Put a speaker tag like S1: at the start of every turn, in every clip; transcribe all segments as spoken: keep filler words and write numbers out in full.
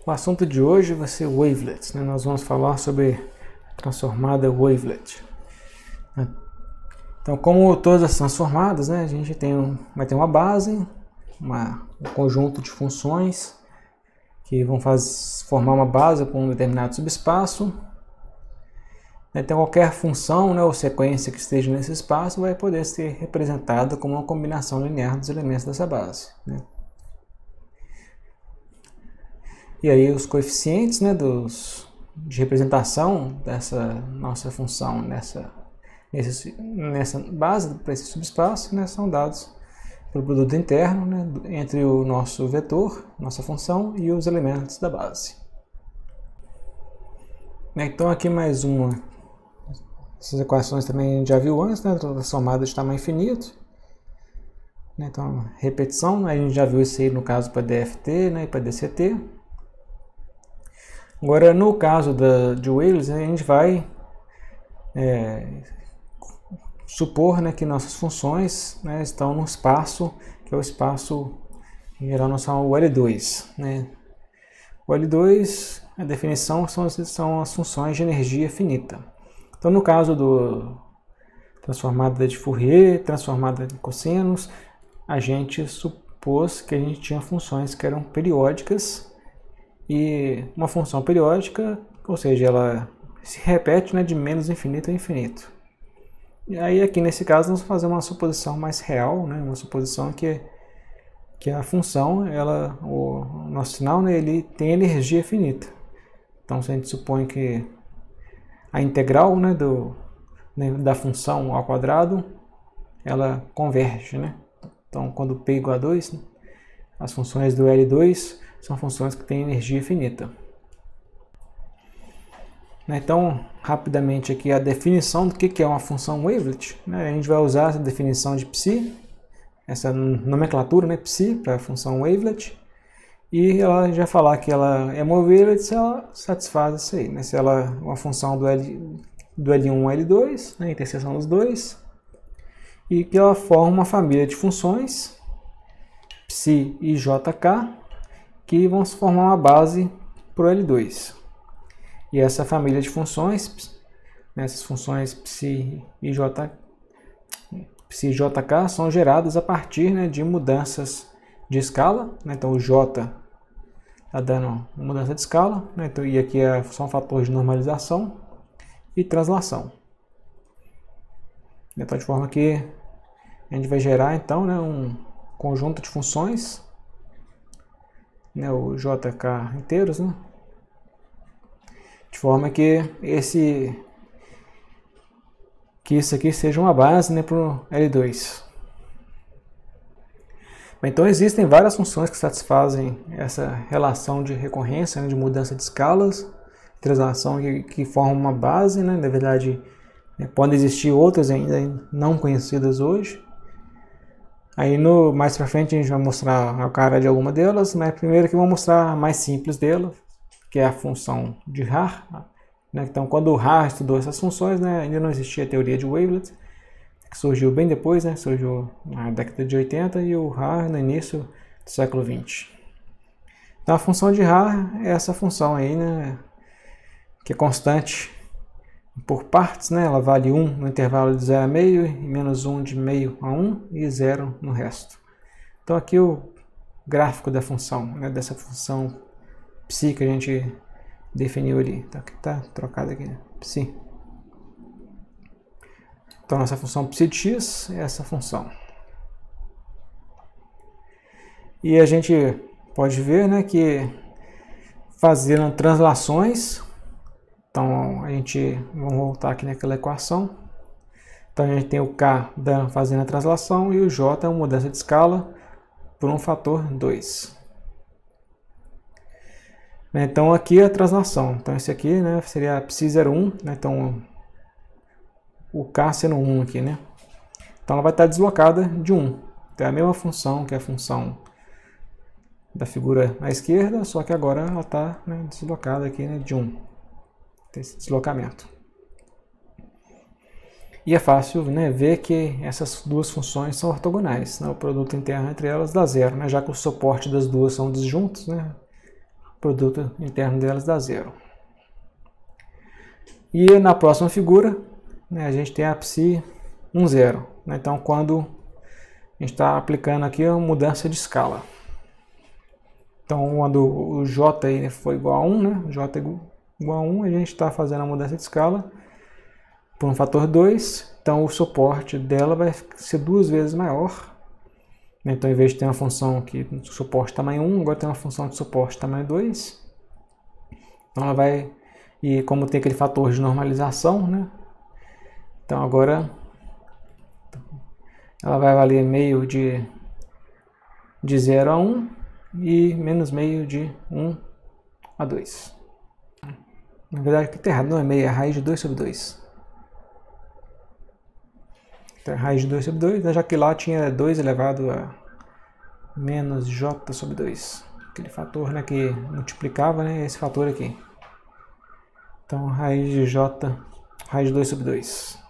S1: O assunto de hoje vai ser wavelets, né? Nós vamos falar sobre a transformada wavelet. Então, como todas as transformadas, né, a gente tem um, vai ter uma base, uma, um conjunto de funções que vão faz, formar uma base com um determinado subespaço. Então, qualquer função, né, ou sequência que esteja nesse espaço vai poder ser representada como uma combinação linear dos elementos dessa base, né? E aí os coeficientes, né, dos, de representação dessa nossa função nessa, nesse, nessa base, para esse subespaço, né, são dados pelo produto interno, né, entre o nosso vetor, nossa função, e os elementos da base. Então aqui mais uma. Essas equações também a gente já viu antes, né, transformada de tamanho infinito. Então, repetição, a gente já viu isso aí no caso para D F T, né, e para D C T. Agora, no caso da, de wavelets, a gente vai é, supor, né, que nossas funções, né, estão no espaço, que é o espaço, em geral, nós chamamos o L dois. Né? O L dois, a definição, são, são as funções de energia finita. Então, no caso do transformada de Fourier, transformada de cossenos, a gente supôs que a gente tinha funções que eram periódicas. E uma função periódica, ou seja, ela se repete, né, de menos infinito a infinito. E aí aqui nesse caso nós vamos fazer uma suposição mais real, né, uma suposição que, que a função, ela, o nosso sinal, né, ele tem energia finita. Então se a gente supõe que a integral, né, do, né, da função ao quadrado, ela converge, né? Então quando P igual a dois, né, as funções do L dois são funções que têm energia finita. Então, rapidamente aqui a definição do que é uma função wavelet. A gente vai usar essa definição de psi, essa nomenclatura, né, psi, para a função wavelet. E ela já falar que ela é uma wavelet se ela satisfaz isso aí, né? Se ela é uma função do, L, do L um a L dois, né, interseção dos dois, e que ela forma uma família de funções, psi e jk, que vão se formar uma base para o L dois. E essa família de funções, essas funções psi e j, psi e jk são geradas a partir, né, de mudanças de escala. Né? Então o j está dando mudança de escala, né? Então, e aqui é, são fatores de normalização e translação. Então, de forma que a gente vai gerar então, né, um conjunto de funções, né, o jk inteiros, né, de forma que esse que isso aqui seja uma base, né, para o L dois. Então existem várias funções que satisfazem essa relação de recorrência, né, de mudança de escalas, translação que, que formam uma base, né, na verdade, né, podem existir outras ainda não conhecidas hoje. Aí no, mais para frente a gente vai mostrar a cara de alguma delas, mas primeiro que eu vou mostrar a mais simples delas, que é a função de Haar. Né? Então quando o Haar estudou essas funções, né, ainda não existia a teoria de wavelet, que surgiu bem depois, né, surgiu na década de oitenta, e o Haar no início do século vinte. Então a função de Haar é essa função aí, né, que é constante por partes, né? Ela vale um no intervalo de zero a meio, e menos um de meio a um, e zero no resto. Então aqui o gráfico da função, né? Dessa função psi que a gente definiu ali. Então aqui está trocado aqui, né? Psi. Então nossa função psi de x é essa função. E a gente pode ver, né, que fazendo translações. Então, a gente, vamos voltar aqui naquela equação. Então, a gente tem o K fazendo a translação e o J é uma mudança de escala por um fator dois. Então, aqui é a translação. Então, esse aqui, né, seria psi zero um. Né? Então, o K sendo um aqui, né? Então, ela vai estar deslocada de um. Então, é a mesma função que a função da figura à esquerda, só que agora ela está, né, deslocada aqui, né, de um. Esse deslocamento. E é fácil, né, ver que essas duas funções são ortogonais, né? O produto interno entre elas dá zero, né? Já que o suporte das duas são disjuntos, né? produto interno delas dá zero. E na próxima figura, né, a gente tem a psi um zero. Né? Então, quando a gente está aplicando aqui a mudança de escala. Então, quando o J aí for igual a um, né? J igual a um, a gente está fazendo a mudança de escala por um fator dois. Então, o suporte dela vai ser duas vezes maior. Então, em vez de ter uma função que suporte tamanho um, agora tem uma função de suporte tamanho dois. Então, ela vai... E como tem aquele fator de normalização, né? Então, agora... ela vai valer meio de, de zero a um e menos meio de um a dois. Na verdade, aqui está errado, não é meio, é raiz de dois sobre dois. Então, é raiz de dois sobre dois, já que lá tinha dois elevado a menos j sobre dois. Aquele fator, né, que multiplicava, né, esse fator aqui. Então, raiz de j, raiz de dois sobre dois.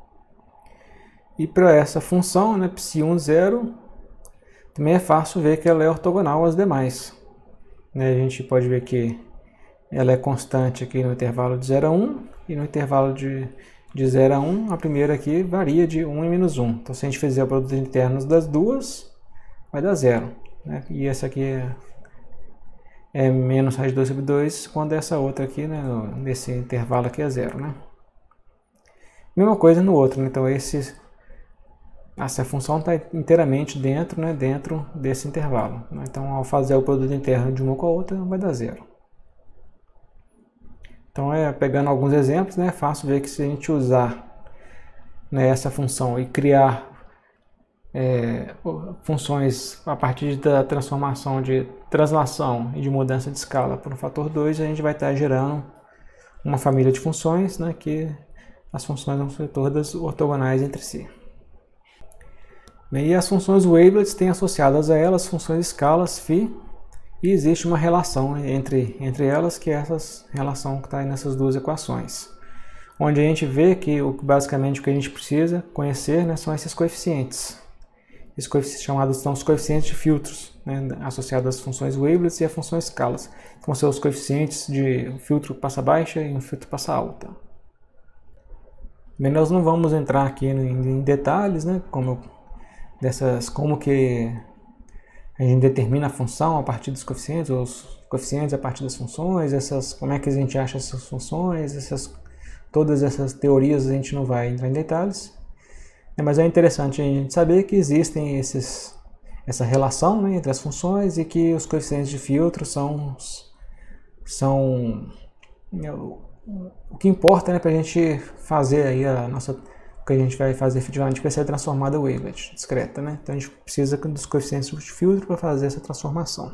S1: E para essa função, né, psi um zero, também é fácil ver que ela é ortogonal às demais. Né, a gente pode ver que ela é constante aqui no intervalo de zero a um, e no intervalo de, de zero a um, a primeira aqui varia de um e menos um. Então, se a gente fizer o produto interno das duas, vai dar zero. Né, e essa aqui é, é menos raiz de dois sobre dois, quando essa outra aqui, né, nesse intervalo aqui é zero. Né. Mesma coisa no outro, né, então esse... essa função está inteiramente dentro, né, dentro desse intervalo. Né? Então, ao fazer o produto interno de uma com a outra, vai dar zero. Então, é, pegando alguns exemplos, né, é fácil ver que se a gente usar, né, essa função e criar é, funções a partir da transformação de translação e de mudança de escala por um fator dois, a gente vai estar gerando uma família de funções, né, que as funções vão ser todas ortogonais entre si. E as funções wavelets têm associadas a elas funções escalas φ, e existe uma relação entre, entre elas, que é essa relação que está aí nessas duas equações. Onde a gente vê que basicamente o que a gente precisa conhecer, né, são esses coeficientes. Esses coeficientes chamados são os coeficientes de filtros, né, associados às funções wavelets e à função escalas. Que vão ser os coeficientes de um filtro passa baixa e um filtro passa alta. Bem, nós não vamos entrar aqui em, em detalhes, né, como dessas, como que a gente determina a função a partir dos coeficientes, ou os coeficientes a partir das funções, essas, como é que a gente acha essas funções, essas, todas essas teorias a gente não vai entrar em detalhes. Mas é interessante a gente saber que existem esses, essa relação, né, entre as funções e que os coeficientes de filtro são, são o que importa, né, para a gente fazer aí a nossa... O que a gente vai fazer efetivamente vai ser a transformada wavelet discreta, né? Então a gente precisa dos coeficientes de filtro para fazer essa transformação.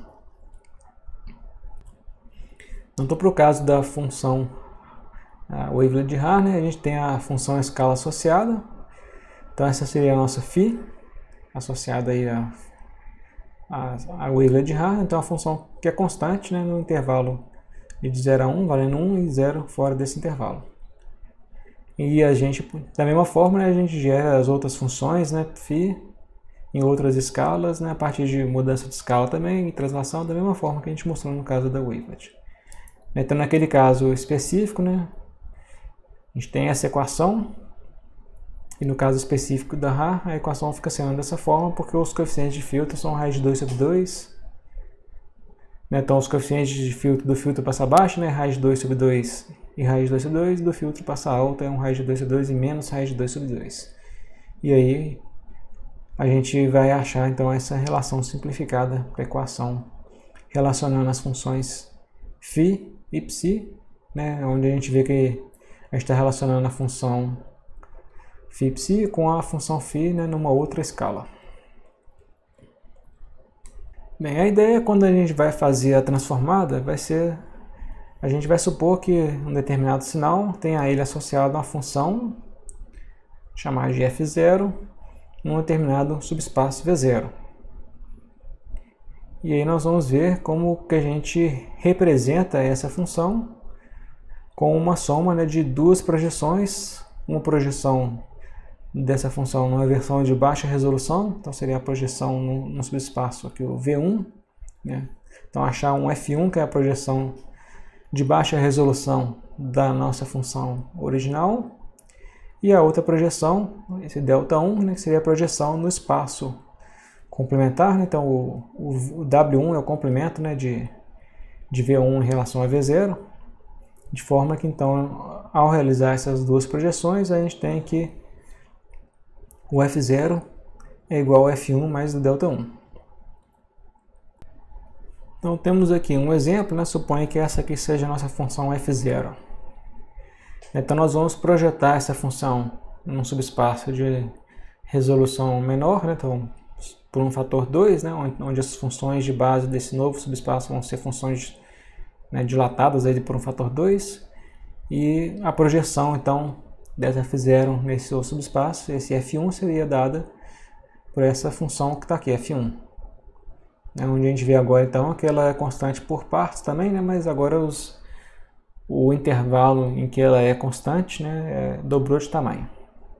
S1: Então, para o caso da função a wavelet de Haar, né, a gente tem a função escala associada. Então essa seria a nossa φ, associada aí a, a, a wavelet de Haar. Então a função que é constante, né, no intervalo de zero a um, valendo um e zero fora desse intervalo. E a gente, da mesma forma, né, a gente gera as outras funções, né, φ, em outras escalas, né, a partir de mudança de escala também, e translação, da mesma forma que a gente mostrou no caso da wavelet. Então, naquele caso específico, né, a gente tem essa equação, e no caso específico da Haar, a equação fica sendo dessa forma, porque os coeficientes de filtro são raiz de dois sobre dois. Né, então, os coeficientes de filtro do filtro passa abaixo, né, raiz de dois sobre dois e raiz de dois sobre dois, do filtro passa alta é um raiz de dois sobre dois e menos raiz de dois sobre dois. E aí a gente vai achar então essa relação simplificada para a equação relacionando as funções φ e psi, né, onde a gente vê que a gente está relacionando a função φ e psi com a função φ, né, numa outra escala. Bem, a ideia quando a gente vai fazer a transformada vai ser, a gente vai supor que um determinado sinal tenha ele associado a uma função chamada de f zero num determinado subespaço v zero. E aí nós vamos ver como que a gente representa essa função com uma soma, né, de duas projeções, uma projeção dessa função numa versão de baixa resolução, então seria a projeção no, no subespaço aqui, o v um, né, Então achar um F um, que é a projeção de baixa resolução da nossa função original, e a outra projeção, esse delta um, né, que seria a projeção no espaço complementar, né? Então o, o, o W um é o complemento, né, de, de V um em relação a V zero, de forma que então ao realizar essas duas projeções a gente tem que o F zero é igual a F um mais o delta um. Então temos aqui um exemplo, né? Suponha que essa aqui seja a nossa função F zero. Então nós vamos projetar essa função num subespaço de resolução menor, né? Então por um fator dois, né? Onde as funções de base desse novo subespaço vão ser funções, né, dilatadas aí por um fator dois, e a projeção então dessa F zero nesse subespaço, esse F um, seria dada por essa função que está aqui, F um. É onde a gente vê agora então que ela é constante por partes também, né, mas agora os, o intervalo em que ela é constante, né, é, dobrou de tamanho.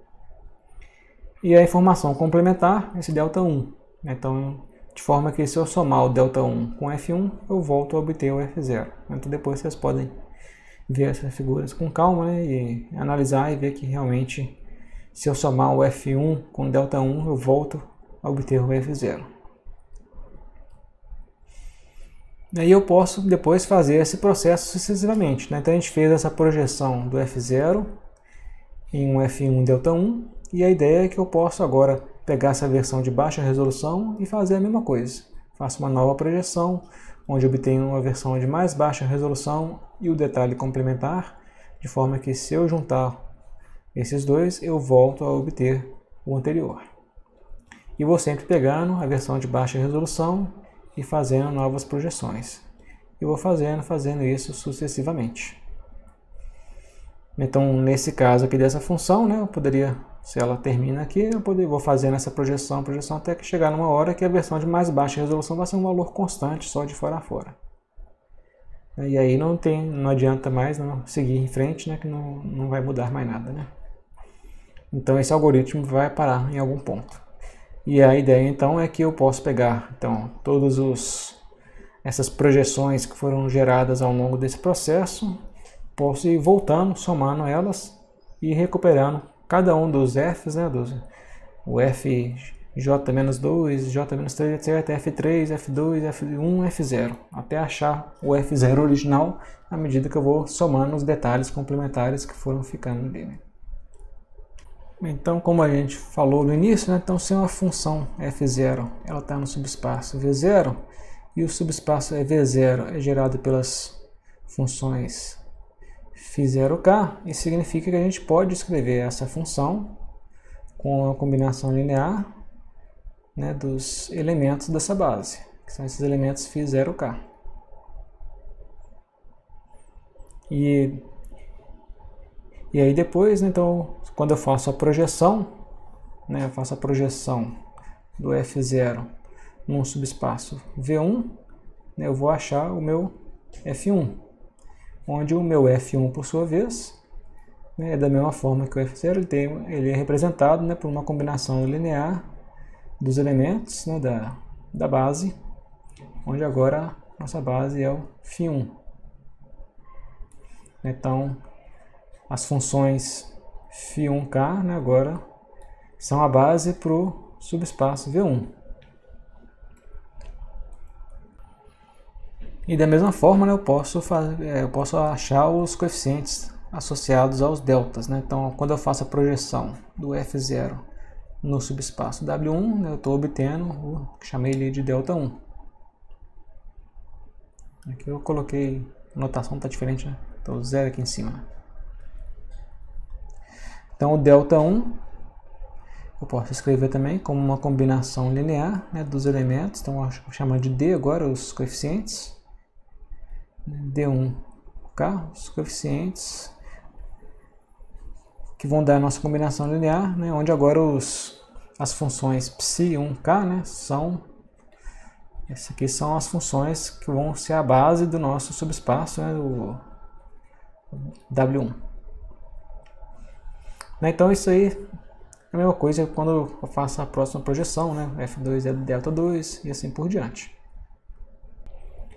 S1: E a informação complementar, esse delta um. Então, de forma que se eu somar o delta um com F um, eu volto a obter o F zero. Então depois vocês podem ver essas figuras com calma, né, e analisar e ver que realmente, se eu somar o F um com o delta um, eu volto a obter o F zero. Aí eu posso depois fazer esse processo sucessivamente, né? Então a gente fez essa projeção do F zero em um F um delta um, e a ideia é que eu posso agora pegar essa versão de baixa resolução e fazer a mesma coisa. Faço uma nova projeção, onde obtenho uma versão de mais baixa resolução e o detalhe complementar, de forma que se eu juntar esses dois, eu volto a obter o anterior. E vou sempre pegando a versão de baixa resolução e fazendo novas projeções. E vou fazendo, fazendo isso sucessivamente. Então, nesse caso aqui dessa função, né, eu poderia, se ela termina aqui, eu poder, vou fazendo essa projeção, projeção até que chegar numa hora que a versão de mais baixa resolução vai ser um valor constante, só de fora a fora. E aí não, tem, não adianta mais não seguir em frente, né, que não, não vai mudar mais nada, né? Então esse algoritmo vai parar em algum ponto. E a ideia então é que eu posso pegar então, todas os, essas projeções que foram geradas ao longo desse processo, posso ir voltando, somando elas e recuperando cada um dos F's, né, dos, o F J menos dois, J menos três, etcétera, F três, F dois, F um, F zero, até achar o F zero original, à medida que eu vou somando os detalhes complementares que foram ficando dele. Então, como a gente falou no início, né, então se uma função F zero ela está no subespaço V zero, e o subespaço V zero é gerado pelas funções φ zero k, isso significa que a gente pode escrever essa função com a combinação linear, né, dos elementos dessa base, que são esses elementos φ zero k. E, e aí depois, né, então, quando eu faço a projeção, né, eu faço a projeção do F zero num subespaço V um, né, eu vou achar o meu F um, onde o meu F um, por sua vez, né, é da mesma forma que o F zero, ele, tem, ele é representado, né, por uma combinação linear dos elementos, né, da, da base, onde agora nossa base é o φ um. Então, as funções φ um k, né, agora são a base para o subespaço V um. E da mesma forma, né, eu, posso fazer, eu posso achar os coeficientes associados aos deltas, né? Então, quando eu faço a projeção do F zero no subespaço W um, né, eu estou obtendo o que chamei ali de delta um. Aqui eu coloquei, a notação está diferente, né? Então, zero aqui em cima. Então, o delta um eu posso escrever também como uma combinação linear, né, dos elementos. Então, eu vou chamar de D agora os coeficientes. D um k, os coeficientes que vão dar a nossa combinação linear, né, onde agora os, as funções ψ um k, né, são, essas aqui são as funções que vão ser a base do nosso subespaço, né, o W um. Né, então isso aí é a mesma coisa quando eu faço a próxima projeção, né, F dois é delta dois e assim por diante.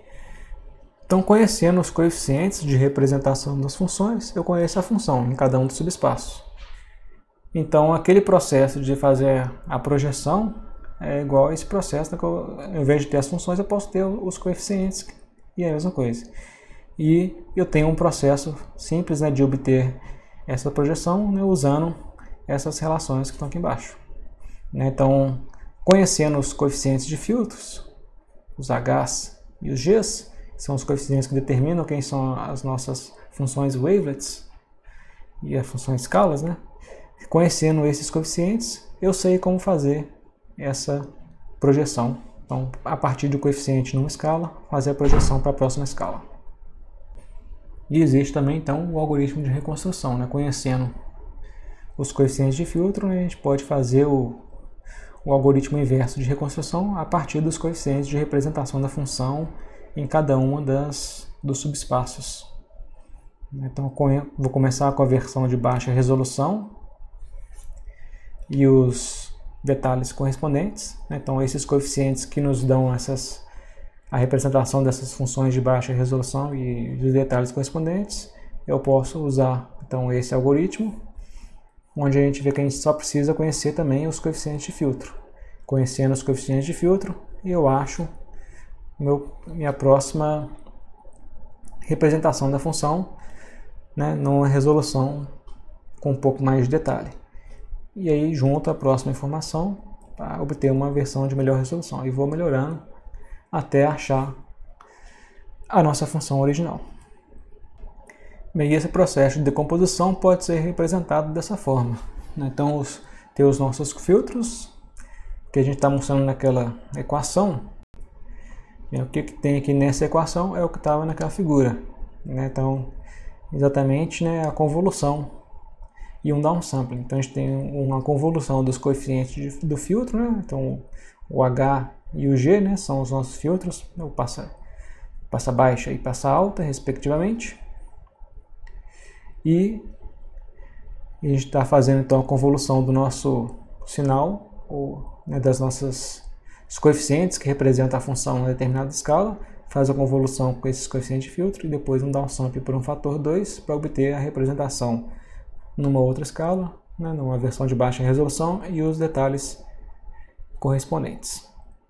S1: Então, conhecendo os coeficientes de representação das funções, eu conheço a função em cada um dos subespaços. Então, aquele processo de fazer a projeção é igual a esse processo, né, que eu, ao invés de ter as funções, eu posso ter os coeficientes, e é a mesma coisa. E eu tenho um processo simples, né, de obter essa projeção, né, usando essas relações que estão aqui embaixo. Né, então, conhecendo os coeficientes de filtros, os H's e os G's, são os coeficientes que determinam quem são as nossas funções wavelets e as funções escalas, né? Conhecendo esses coeficientes, eu sei como fazer essa projeção. Então, a partir do coeficiente numa escala, fazer a projeção para a próxima escala. E existe também, então, o algoritmo de reconstrução, né? Conhecendo os coeficientes de filtro, né? A gente pode fazer o, o algoritmo inverso de reconstrução a partir dos coeficientes de representação da função em cada uma das, dos subespaços. Então, vou começar com a versão de baixa resolução e os detalhes correspondentes. Então, esses coeficientes que nos dão essas, a representação dessas funções de baixa resolução e os detalhes correspondentes, eu posso usar então esse algoritmo, onde a gente vê que a gente só precisa conhecer também os coeficientes de filtro. Conhecendo os coeficientes de filtro, eu acho meu, minha próxima representação da função, né, numa resolução com um pouco mais de detalhe. E aí junto a próxima informação para obter uma versão de melhor resolução. E vou melhorando até achar a nossa função original. E esse processo de decomposição pode ser representado dessa forma. Então, os, ter os nossos filtros, que a gente está mostrando naquela equação. O que, que tem aqui nessa equação é o que estava naquela figura. Né? Então, exatamente, né, a convolução e um downsampling. Então, a gente tem uma convolução dos coeficientes de, do filtro. Né? Então, o H e o G, né, são os nossos filtros, o passa, passa baixa e passa alta, respectivamente. E a gente está fazendo então a convolução do nosso sinal, ou, né, das nossas os coeficientes que representam a função em uma determinada escala, faz a convolução com esses coeficientes de filtro e depois um downsample por um fator dois para obter a representação numa outra escala, né, numa versão de baixa resolução e os detalhes correspondentes.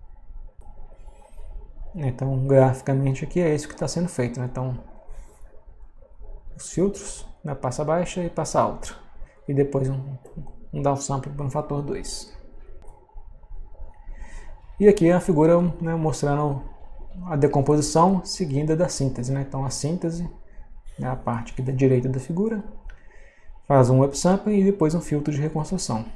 S1: Então, graficamente aqui é isso que está sendo feito. Né? Então, os filtros, né, passa baixa e passa alta. E depois um, um downsample por um fator dois. E aqui a figura, né, mostrando a decomposição seguida da síntese. Né? Então a síntese, né, a parte aqui da direita da figura, faz um upsampling e depois um filtro de reconstrução.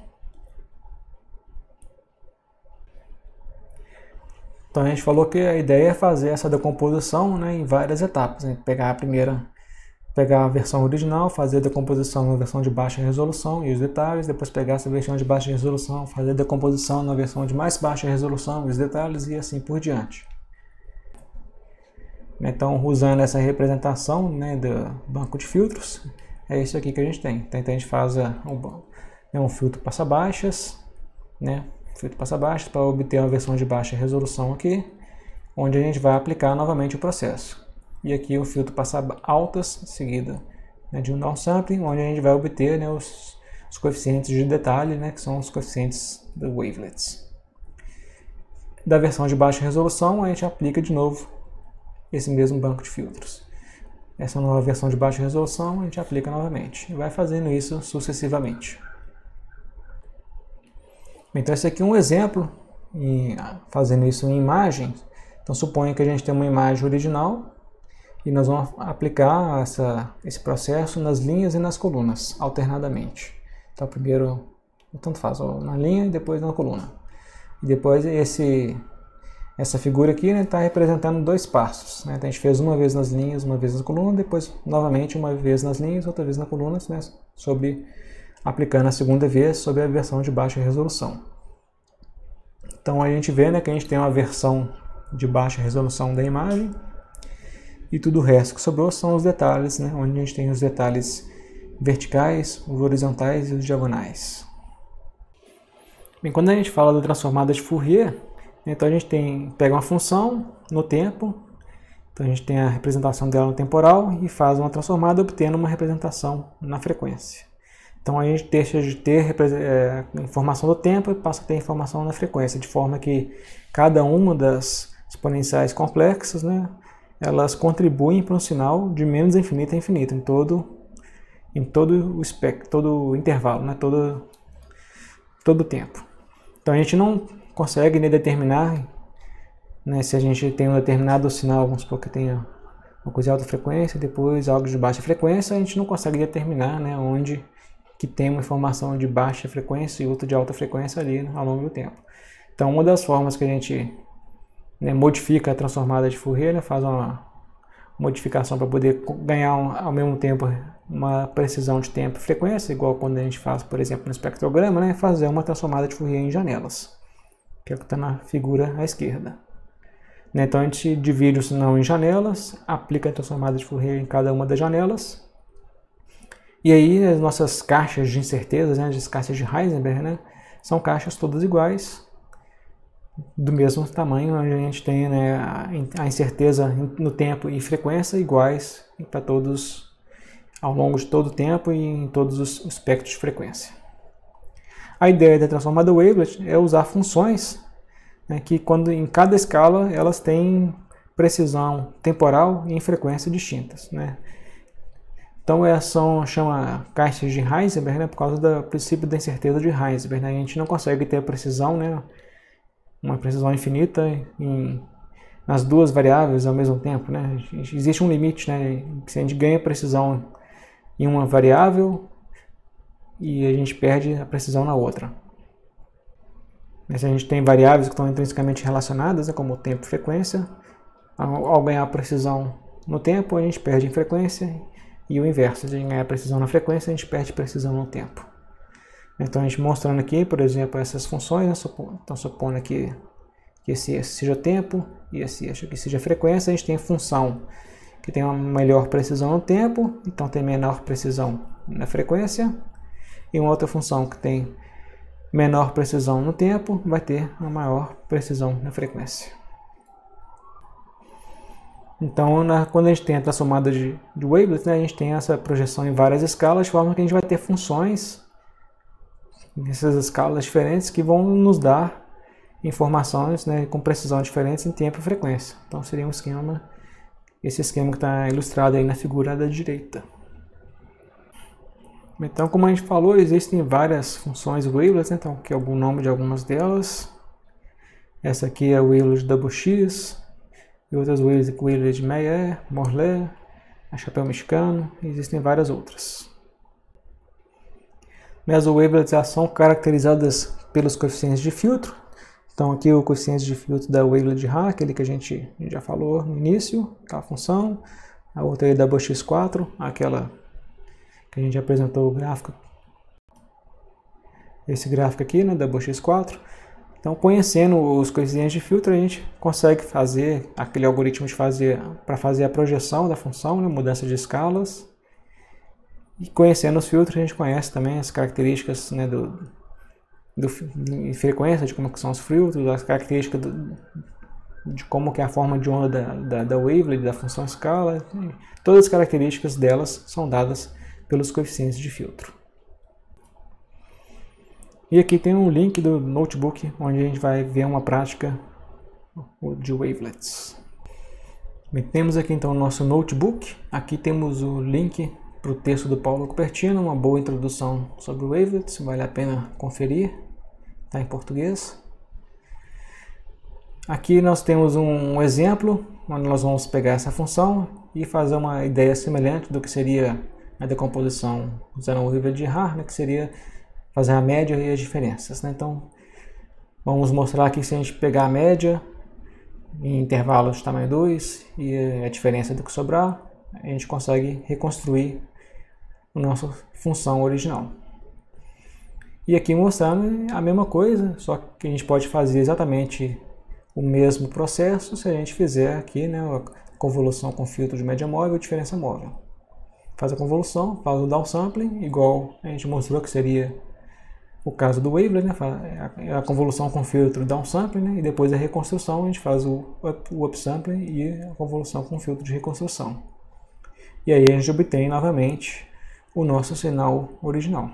S1: Então a gente falou que a ideia é fazer essa decomposição, né, em várias etapas. Né? Pegar a primeira, pegar a versão original, fazer a decomposição na versão de baixa resolução e os detalhes, depois pegar essa versão de baixa resolução, fazer a decomposição na versão de mais baixa resolução e os detalhes e assim por diante. Então, usando essa representação, né, do banco de filtros, é isso aqui que a gente tem. Então a gente faz um, um filtro passa-baixas, né, filtro passa-baixas para obter uma versão de baixa resolução aqui, onde a gente vai aplicar novamente o processo. E aqui o filtro passa altas, seguida, né, de um downsampling, onde a gente vai obter, né, os, os coeficientes de detalhe, né, que são os coeficientes do wavelets. Da versão de baixa resolução, a gente aplica de novo esse mesmo banco de filtros. Essa nova versão de baixa resolução, a gente aplica novamente. E vai fazendo isso sucessivamente. Então esse aqui é um exemplo, em, fazendo isso em imagens. Então suponha que a gente tem uma imagem original, e nós vamos aplicar essa, esse processo nas linhas e nas colunas, alternadamente. Então primeiro, tanto faz, na linha e depois na coluna. E depois esse, essa figura aqui está, né, representando dois passos. Né? Então a gente fez uma vez nas linhas, uma vez na coluna, depois novamente uma vez nas linhas, outra vez na coluna, né? Sobre, aplicando a segunda vez sobre a versão de baixa resolução. Então a gente vê, né, que a gente tem uma versão de baixa resolução da imagem, e tudo o resto que sobrou são os detalhes, né, onde a gente tem os detalhes verticais, os horizontais e os diagonais. Bem, quando a gente fala da transformada de Fourier, então a gente tem, pega uma função no tempo, Então a gente tem a representação dela no temporal e faz uma transformada obtendo uma representação na frequência. Então a gente deixa de ter é, informação do tempo e passa a ter informação na frequência, de forma que cada uma das exponenciais complexas, né, elas contribuem para um sinal de menos infinito a infinito em todo, em todo o espectro, todo o intervalo, né, todo, todo o tempo. Então a gente não consegue, né, determinar, né, se a gente tem um determinado sinal, vamos supor que tenha uma coisa de alta frequência, depois algo de baixa frequência, a gente não consegue determinar, né, onde que tem uma informação de baixa frequência e outra de alta frequência ali ao longo do tempo. Então uma das formas que a gente, né, modifica a transformada de Fourier, né, faz uma modificação para poder ganhar um, ao mesmo tempo uma precisão de tempo e frequência, igual quando a gente faz, por exemplo, no espectrograma, né, fazer uma transformada de Fourier em janelas, que é o que está na figura à esquerda. Né, então a gente divide o sinal em janelas, aplica a transformada de Fourier em cada uma das janelas, e aí as nossas caixas de incertezas, né, as caixas de Heisenberg, né, são caixas todas iguais, do mesmo tamanho, onde a gente tem, né, a incerteza no tempo e frequência iguais para todos, ao longo de todo o tempo e em todos os espectros de frequência. A ideia da transformada wavelet é usar funções, né, que quando em cada escala elas têm precisão temporal e em frequência distintas, né. Então essa são, chama caixas de Heisenberg, né, por causa do princípio da incerteza de Heisenberg, né. A gente não consegue ter precisão, né, uma precisão infinita em, nas duas variáveis ao mesmo tempo, né. Existe um limite, né, se a gente ganha precisão em uma variável e a gente perde a precisão na outra. Se a gente tem variáveis que estão intrinsecamente relacionadas, né, como tempo e frequência, ao, ao ganhar precisão no tempo, a gente perde em frequência, e o inverso, de ganhar precisão na frequência, a gente perde precisão no tempo. Então a gente mostrando aqui, por exemplo, essas funções, né, supondo, então supondo aqui que esse, esse seja tempo e esse aqui seja frequência, a gente tem função que tem uma melhor precisão no tempo, então tem menor precisão na frequência, e uma outra função que tem menor precisão no tempo, vai ter uma maior precisão na frequência. Então, na, quando a gente tem a transformada de, de wavelet, né, a gente tem essa projeção em várias escalas, de forma que a gente vai ter funções nessas escalas diferentes que vão nos dar informações, né, com precisão diferentes em tempo e frequência. Então, seria um esquema, esse esquema que está ilustrado aí na figura da direita. Então, como a gente falou, existem várias funções wavelets, né, então, que é o nome de algumas delas. Essa aqui é a wavelet double X, e outras wavelets, wavelet de Meyer, Morley, a chapéu mexicano, e existem várias outras. As wavelets são caracterizadas pelos coeficientes de filtro. Então aqui o coeficiente de filtro da wavelet de Haar, aquele que a gente já falou no início, aquela função. A outra é double X quatro, aquela que a gente apresentou o gráfico. Esse gráfico aqui, né, double X quatro. Então, conhecendo os coeficientes de filtro, a gente consegue fazer aquele algoritmo de fazer para fazer a projeção da função, né, mudança de escalas. E conhecendo os filtros, a gente conhece também as características, né, do, do de frequência, de como que são os filtros, as características do, de como que é a forma de onda da, da, da wavelet, da função escala. Todas as características delas são dadas pelos coeficientes de filtro. E aqui tem um link do notebook, onde a gente vai ver uma prática de wavelets. Bem, temos aqui então o nosso notebook. Aqui temos o link para o texto do Paulo Cupertino, uma boa introdução sobre wavelets, vale a pena conferir, está em português. Aqui nós temos um exemplo, onde nós vamos pegar essa função e fazer uma ideia semelhante do que seria a decomposição usando a wavelet de Haar, né, que seria fazer a média e as diferenças, né? Então, vamos mostrar aqui se a gente pegar a média em intervalos de tamanho dois e a diferença do que sobrar, a gente consegue reconstruir a nossa função original. E aqui mostrando a mesma coisa, só que a gente pode fazer exatamente o mesmo processo se a gente fizer aqui, né, a convolução com filtro de média móvel e diferença móvel. Faz a convolução, faz o downsampling, igual a gente mostrou que seria o caso do wavelet, né, é a convolução com filtro downsampling, né, e depois a reconstrução a gente faz o, up, o upsampling e a convolução com filtro de reconstrução. E aí a gente obtém novamente o nosso sinal original.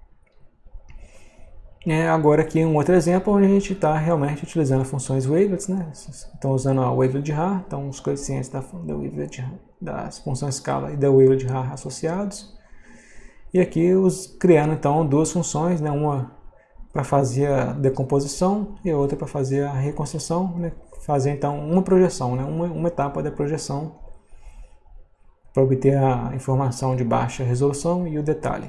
S1: É, agora aqui um outro exemplo onde a gente está realmente utilizando funções wavelets, né? Então usando a wavelet de Haar, então os coeficientes da, da wavelet, das funções escala e da wavelet de Haar associados. E aqui os, criando então duas funções, né? Uma para fazer a decomposição e a outra para fazer a reconstrução, né? Fazer então uma projeção, né? uma, uma etapa da projeção para obter a informação de baixa resolução e o detalhe.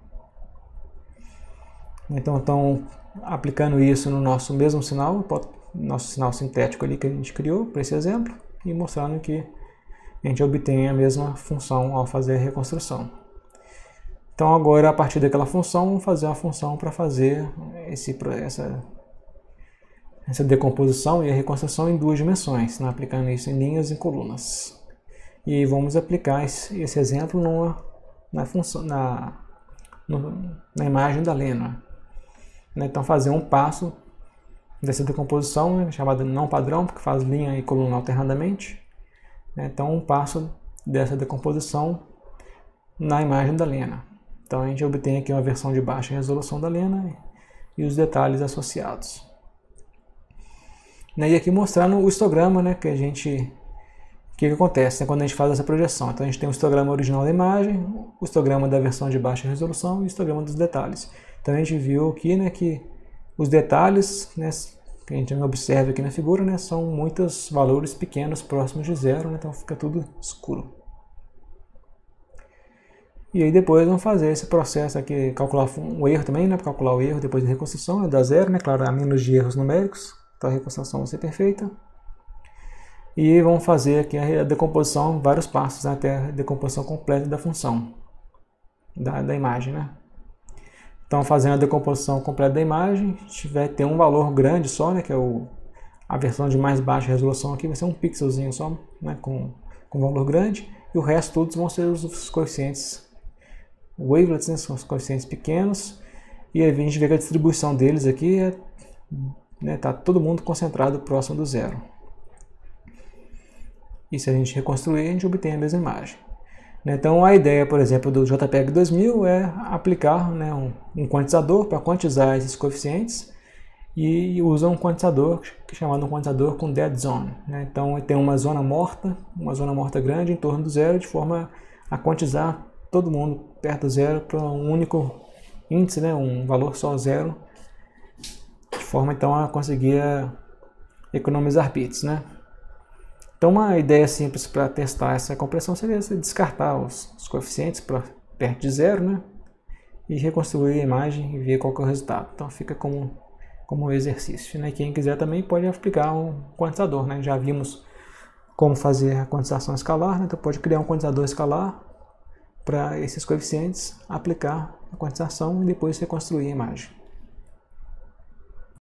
S1: Então, então, aplicando isso no nosso mesmo sinal, nosso sinal sintético ali que a gente criou para esse exemplo, e mostrando que a gente obtém a mesma função ao fazer a reconstrução. Então agora, a partir daquela função, vamos fazer uma função para fazer esse, essa, essa decomposição e a reconstrução em duas dimensões, né? Aplicando isso em linhas e colunas. E vamos aplicar esse, esse exemplo numa, na, função, na, no, na imagem da Lena. Então fazer um passo dessa decomposição, né, chamada não padrão, porque faz linha e coluna alternadamente. Então um passo dessa decomposição na imagem da Lena. Então a gente obtém aqui uma versão de baixa resolução da Lena e os detalhes associados. E aqui mostrando o histograma, né, que a gente... O que, que acontece, né, quando a gente faz essa projeção? Então a gente tem o histograma original da imagem, o histograma da versão de baixa resolução e o histograma dos detalhes. Então a gente viu aqui, né, que os detalhes, né, que a gente observa aqui na figura, né, são muitos valores pequenos próximos de zero, né, então fica tudo escuro. E aí depois vamos fazer esse processo aqui, calcular o erro também, né, para calcular o erro depois da reconstrução, é dar zero, né, claro, a menos de erros numéricos, então a reconstrução vai ser perfeita. E vamos fazer aqui a decomposição, vários passos, né, até a decomposição completa da função, da, da imagem, né. Então, fazendo a decomposição completa da imagem, a gente vai ter um valor grande só, né, que é o, a versão de mais baixa resolução aqui, vai ser um pixelzinho só, né, com, com valor grande, e o resto todos vão ser os, os coeficientes wavelets, né, são os coeficientes pequenos, e aí a gente vê que a distribuição deles aqui é, né, tá todo mundo concentrado próximo do zero. E se a gente reconstruir, a gente obtém a mesma imagem. Então a ideia, por exemplo, do JPEG dois mil é aplicar, né, um, um quantizador para quantizar esses coeficientes e usa um quantizador que é chamado um quantizador com dead zone. Né? Então tem uma zona morta, uma zona morta grande em torno do zero, de forma a quantizar todo mundo perto do zero para um único índice, né, um valor só zero, de forma então a conseguir economizar bits, né? Então uma ideia simples para testar essa compressão seria descartar os, os coeficientes para perto de zero, né? E reconstruir a imagem e ver qual que é o resultado. Então fica como, como um exercício, né? Quem quiser também pode aplicar um quantizador, né? Já vimos como fazer a quantização escalar, né? Então pode criar um quantizador escalar para esses coeficientes, aplicar a quantização e depois reconstruir a imagem.